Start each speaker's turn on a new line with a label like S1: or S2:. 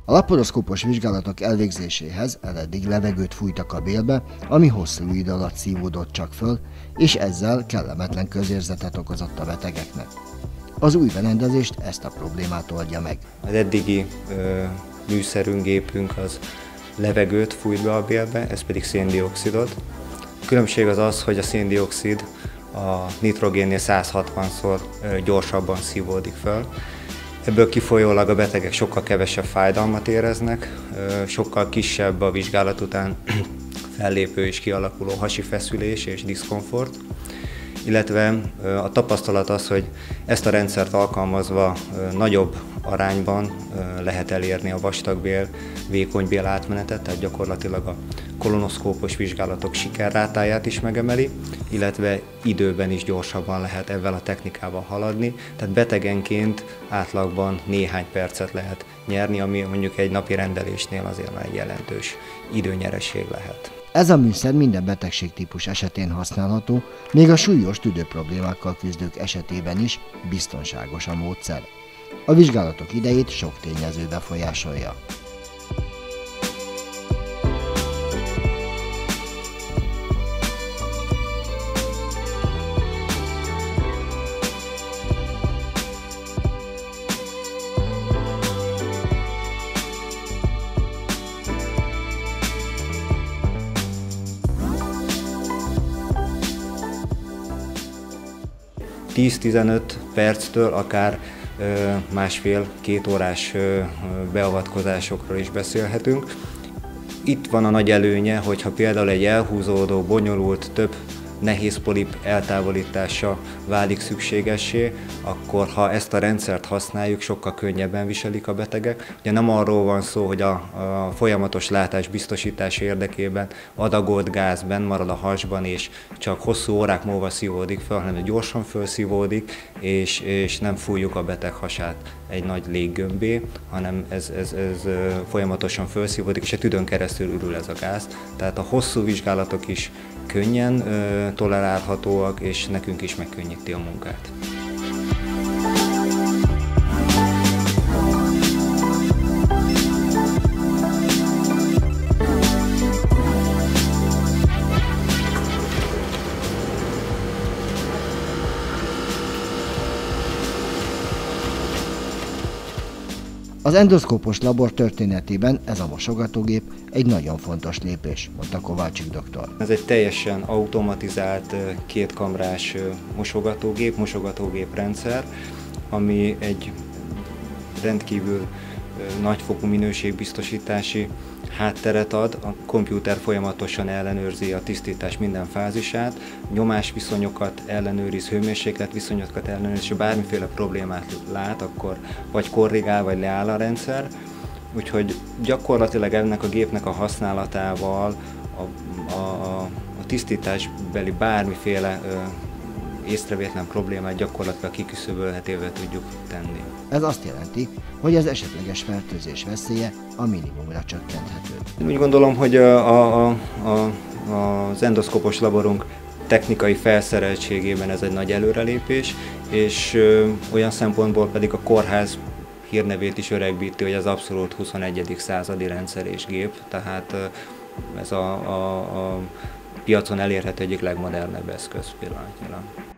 S1: A laparoszkópos vizsgálatok elvégzéséhez eddig levegőt fújtak a bélbe, ami hosszú idő alatt szívódott csak föl, és ezzel kellemetlen közérzetet okozott a betegeknek. Az új berendezést ezt a problémát oldja meg.
S2: Az eddigi műszerünk, gépünk az levegőt fújt be a bélbe, ez pedig széndioxidot. A különbség az az, hogy a széndioxid a nitrogénnél 160-szor gyorsabban szívódik föl. Ebből kifolyólag a betegek sokkal kevesebb fájdalmat éreznek, sokkal kisebb a vizsgálat után fellépő és kialakuló hasi feszülés és diszkomfort, illetve a tapasztalat az, hogy ezt a rendszert alkalmazva nagyobb arányban lehet elérni a vastagbél, vékonybél átmenetet, tehát gyakorlatilag a kolonoszkópos vizsgálatok sikerrátáját is megemeli, illetve időben is gyorsabban lehet ezzel a technikával haladni, tehát betegenként átlagban néhány percet lehet nyerni, ami mondjuk egy napi rendelésnél azért már egy jelentős időnyereség lehet.
S1: Ez a műszer minden betegségtípus esetén használható, még a súlyos tüdőproblémákkal küzdők esetében is biztonságos a módszer. A vizsgálatok idejét sok tényező befolyásolja.
S2: – 10-15 perctől akár másfél-két órás beavatkozásokról is beszélhetünk. Itt van a nagy előnye, hogyha például egy elhúzódó, bonyolult, több nehéz polip eltávolítása válik szükségessé, akkor ha ezt a rendszert használjuk, sokkal könnyebben viselik a betegek. Ugye nem arról van szó, hogy a folyamatos látás biztosítása érdekében adagolt gáz benn marad a hasban, és csak hosszú órák múlva szívódik fel, hanem gyorsan felszívódik, és nem fújjuk a beteg hasát egy nagy léggömbé, hanem ez folyamatosan felszívódik, és a tüdőn keresztül ürül ez a gáz. Tehát a hosszú vizsgálatok is könnyen tolerálhatóak, és nekünk is megkönnyíti a munkát.
S1: Az endoszkópos labor történetében ez a mosogatógép egy nagyon fontos lépés, mondta Kovácsik doktor.
S2: Ez egy teljesen automatizált, kétkamrás mosogatógép rendszer, ami egy rendkívül nagyfokú minőségbiztosítási hátteret ad, a kompjúter folyamatosan ellenőrzi a tisztítás minden fázisát, nyomásviszonyokat ellenőriz, hőmérsékletviszonyokat ellenőriz, és ha bármiféle problémát lát, akkor vagy korrigál, vagy leáll a rendszer. Úgyhogy gyakorlatilag ennek a gépnek a használatával a tisztításbeli bármiféle észrevétlen problémát gyakorlatilag kiküszöbölhetővé tudjuk tenni.
S1: Ez azt jelenti, hogy az esetleges fertőzés veszélye a minimumra csökkenthető.
S2: Úgy gondolom, hogy az endoszkópos laborunk technikai felszereltségében ez egy nagy előrelépés, és olyan szempontból pedig a kórház hírnevét is öregbíti, hogy az abszolút 21. századi rendszer és gép, tehát ez a piacon elérhető egyik legmodernebb eszköz pillanatnyilag.